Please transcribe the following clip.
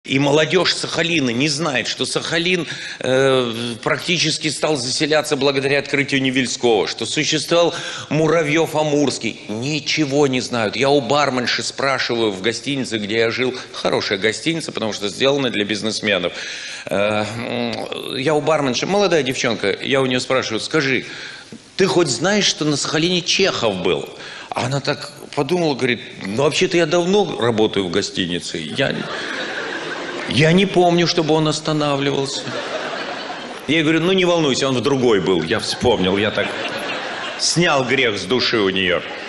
И молодежь Сахалина не знает, что Сахалин практически стал заселяться благодаря открытию Невельского, что существовал Муравьев-Амурский. Ничего не знают. Я у барменши спрашиваю в гостинице, где я жил. Хорошая гостиница, потому что сделана для бизнесменов. Я у барменши, молодая девчонка, я у нее спрашиваю, скажи, ты хоть знаешь, что на Сахалине Чехов был? А она так подумала, говорит, ну вообще-то я давно работаю в гостинице. Я не помню, чтобы он останавливался. Я говорю, ну не волнуйся, он в другой был. Я вспомнил, я так снял грех с души у нее.